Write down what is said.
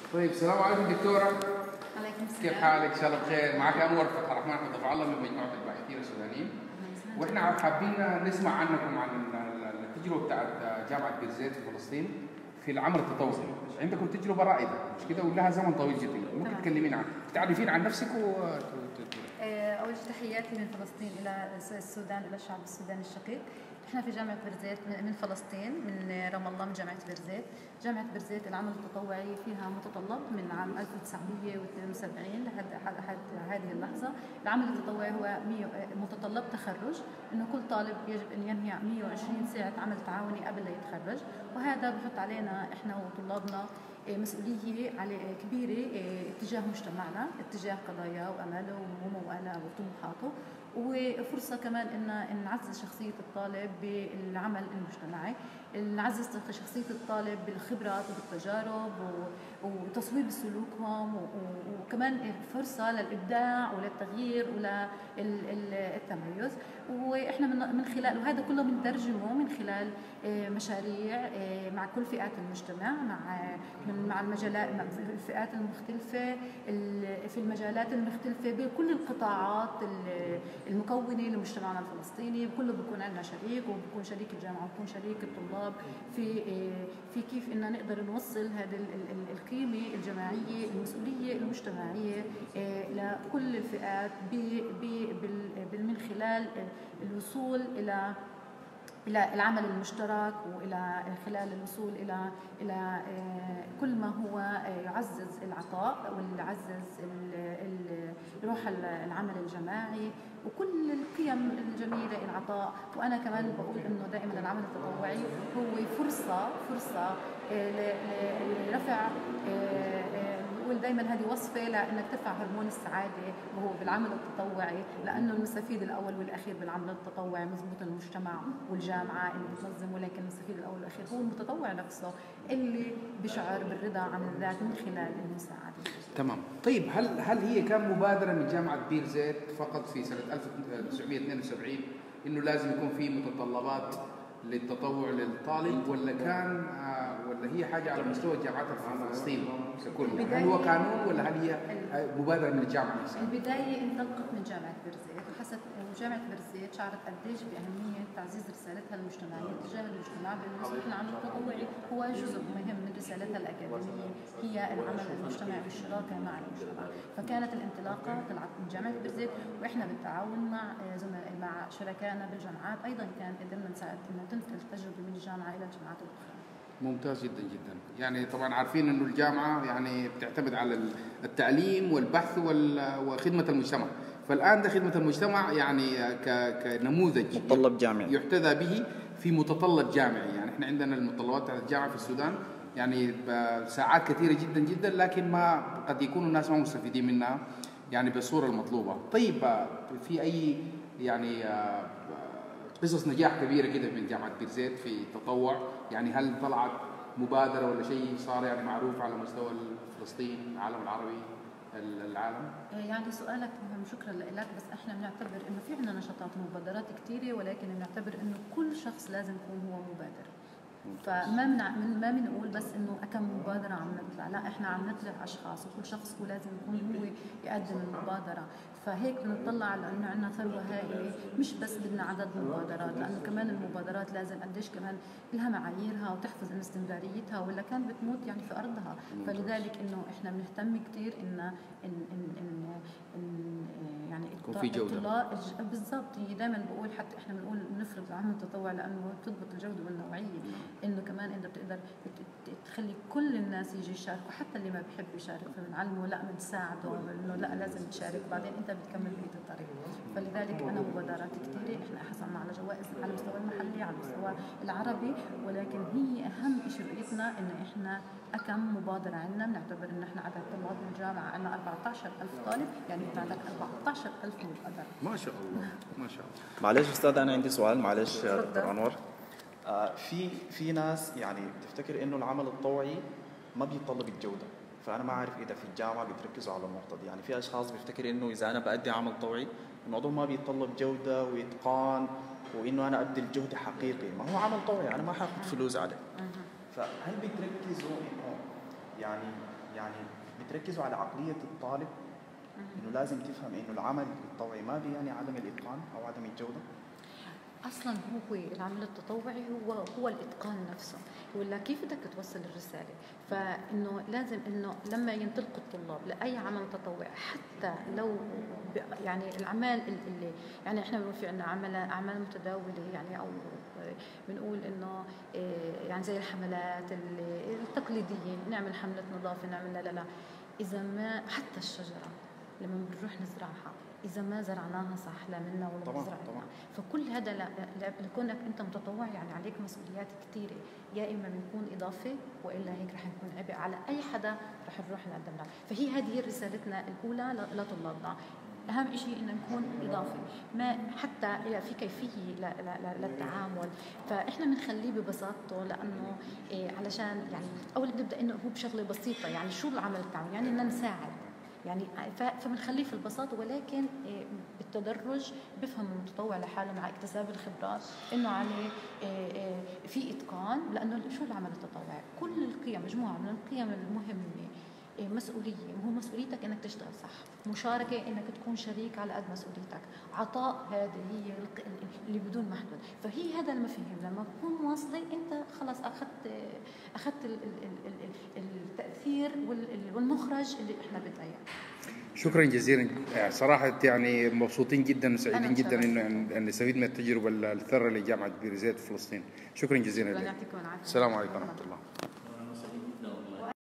طيب السلام عليكم دكتورة. عليكم السلام. كيف حالك؟ إن شاء الله بخير. معك أنور فتح الرحمن حفظه الله من مجموعة الباحثين السودانيين. وإحنا حابين نسمع عنكم عن التجربة بتاعت جامعة بيرزيت في فلسطين في العمل التطوعي. عندكم تجربة رائدة مش كده ولها زمن طويل جدا، ممكن تكلمينا عنها، تعرفين عن نفسك أول تحياتي من فلسطين إلى السودان، إلى الشعب السوداني الشقيق. احنا في جامعة بيرزيت من فلسطين، من رام الله، من جامعة بيرزيت. جامعة بيرزيت العمل التطوعي فيها متطلب من عام 1972 لحد هذه اللحظة. العمل التطوعي هو متطلب تخرج، انه كل طالب يجب ان ينهي 120 ساعة عمل تعاوني قبل لا يتخرج، وهذا بحط علينا احنا وطلابنا مسؤولية كبيرة اتجاه مجتمعنا، اتجاه قضاياه وأماله وموالاة وطموحاته، وفرصة كمان إن نعزز شخصية الطالب بالعمل المجتمعي، نعزز شخصية الطالب بالخبرات وبالتجارب وتصويب سلوكهم، وكمان فرصة للإبداع وللتغيير وللتميز. وإحنا من خلال، وهذا كله بنترجمه من خلال مشاريع مع كل فئات المجتمع، مع المجالات، مع الفئات المختلفة في المجالات المختلفة بكل القطاعات المكونة لمجتمعنا الفلسطيني. كله بيكون عندنا شريك، وبكون شريك الجامعة وبكون شريك الطلاب في كيف إن نقدر نوصل هذه القيمة الجماعية، المسؤولية المجتمعية لكل الفئات من خلال الوصول إلى العمل المشترك، وإلى خلال الوصول إلى كل ما هو يعزز العطاء ويعزز روح العمل الجماعي وكل القيم الجميلة، العطاء. وأنا كمان بقول إنه دائما العمل التطوعي هو فرصة لرفع، بقول دائما هذه وصفة لأنك ترفع هرمون السعادة وهو بالعمل التطوعي، لأنه المستفيد الأول والأخير بالعمل التطوعي مضبوط المجتمع والجامعة اللي بتنظم، ولكن المستفيد الأول والأخير هو المتطوع نفسه اللي بيشعر بالرضا عن الذات من خلال المساعدة. تمام. طيب هل هي كان مبادرة من جامعة بيرزيت فقط في سنة 1972 إنه لازم يكون في متطلبات للتطوع للطالب، ولا ولا هي حاجة على مستوى الجامعات في فلسطين ككل؟ هل هو قانون ولا هل هي مبادرة من الجامعة نفسها؟ البداية انطلقت من جامعة بيرزيت، وحست جامعة بيرزيت شعرت قديش بأهمية تعزيز رسالتها المجتمعية تجاه المجتمع، بالنسبة للعمل التطوعي هو جزء مهم من رسالتها الأكاديمية، هي العمل المجتمعي والشراكة مع المجتمع. فكانت الانطلاقة طلعت من جامعة بيرزيت، وإحنا بالتعاون مع شركائنا بالجامعات أيضا كان قدرنا نساعد إنه تنقل التجربة من الجامعة إلى الجامعات الأخرى. ممتاز جدا جدا. يعني طبعا عارفين انه الجامعه يعني بتعتمد على التعليم والبحث وخدمه المجتمع، فالان ده خدمه المجتمع يعني كنموذج متطلب جامعي يحتذى به في متطلب جامعي. يعني احنا عندنا المتطلبات بتاعت الجامعه في السودان يعني ساعات كثيره جدا جدا، لكن ما قد يكون الناس ما مستفيدين منها يعني بالصوره المطلوبه. طيب في اي يعني قصص نجاح كبيرة كده من جامعة بيرزيت في التطوع؟ يعني هل طلعت مبادرة ولا شيء صار يعني معروف على مستوى فلسطين، العالم العربي، العالم؟ يعني سؤالك مهم، شكرا لك. بس احنا بنعتبر انه في عندنا نشاطات ومبادرات كثيرة، ولكن بنعتبر انه كل شخص لازم يكون هو مبادر. ما بنقول بس انه كم مبادره عم نطلع، لا احنا عم نطلع اشخاص، وكل شخص هو لازم يكون هو يقدم المبادره. فهيك بنطلع على انه عندنا ثروه هائله، مش بس بدنا عدد مبادرات، لانه كمان المبادرات لازم قديش كمان لها معاييرها وتحفظ ان استمراريتها، ولا كان بتموت يعني في ارضها. فلذلك انه احنا بنهتم كثير ان يعني يكون في جوده بالضبط. دائما بقول، حتى احنا بنقول بنفرض العمل التطوعي لانه بتضبط الجوده والنوعيه، انه كمان انت بتقدر تخلي كل الناس يجي يشاركوا، حتى اللي ما بيحب يشارك فبنعلمه لا بنساعده انه لا لازم تشارك، وبعدين انت بتكمل بقيه الطريق. فلذلك انا مبادرات كثيره احنا حصلنا على جوائز على المستوى المحلي، على المستوى العربي، ولكن هي اهم شيء رؤيتنا انه احنا كم مبادره عندنا. بنعتبر ان احنا عدد طلاب الجامعه عندنا 14,000 طالب، يعني انت عندك 14,000 مبادره. ما شاء الله ما شاء الله. معلش استاذ، انا عندي سؤال، معلش دكتور انور. في ناس يعني بتفتكر انه العمل الطوعي ما بيتطلب الجوده، فانا ما اعرف اذا في الجامعه بتركزوا على النقطه دي. يعني في اشخاص بيفتكر انه اذا انا بادي عمل طوعي الموضوع ما بيتطلب جوده واتقان، وانه انا ابذل جهد حقيقي. ما هو عمل طوعي، انا ما حاخذ فلوس عليه. فهل بتركزوا انه يعني يعني بتركزوا على عقليه الطالب انه لازم تفهم انه العمل التطوعي ما بيعني عدم الاتقان او عدم الجوده. اصلا هو العمل التطوعي هو الاتقان نفسه، ولا كيف بدك توصل الرساله. فانه لازم انه لما ينطلقوا الطلاب لاي عمل تطوعي، حتى لو يعني الاعمال اللي يعني احنا بنقول في عندنا اعمال متداوله، يعني او بنقول انه يعني زي الحملات التقليديه، نعمل حمله نظافه، نعمل لا اذا ما حتى الشجره لما بنروح نزرعها إذا ما زرعناها صح لا منا ولا بزرعنا. فكل هذا لكونك أنت متطوع يعني عليك مسؤوليات كثيرة، يا إما بنكون إضافة وإلا هيك رح نكون عبء على أي حدا رح نروح نقدم له. فهي هذه رسالتنا الأولى لطلابنا، أهم شيء إن نكون إضافة، ما حتى في كيفية للتعامل. فإحنا بنخليه ببساطته، لأنه علشان يعني أول بنبدأ إنه هو بشغلة بسيطة، يعني شو العمل التعاوني؟ يعني إننا نساعد، يعني فبنخليه في البساطة، ولكن بالتدرج بفهم المتطوع لحاله مع اكتساب الخبرات انه عليه في اتقان. لانه شو العمل التطوعي؟ كل القيم، مجموعة من القيم المهمة. مسؤولية، هو مسؤوليتك انك تشتغل صح، مشاركة انك تكون شريك على قد مسؤوليتك، عطاء هذه هي اللي بدون محدود. فهي هذا المفاهيم لما تكون واصلة انت خلاص اخذت التأثير والمخرج اللي احنا بدنا اياه. شكرا جزيلا، صراحة يعني مبسوطين جدا وسعيدين جدا ان نستفيد من التجربة الثرة لجامعة بيروزيت في فلسطين. شكرا جزيلا لك. السلام عليكم ورحمة الله.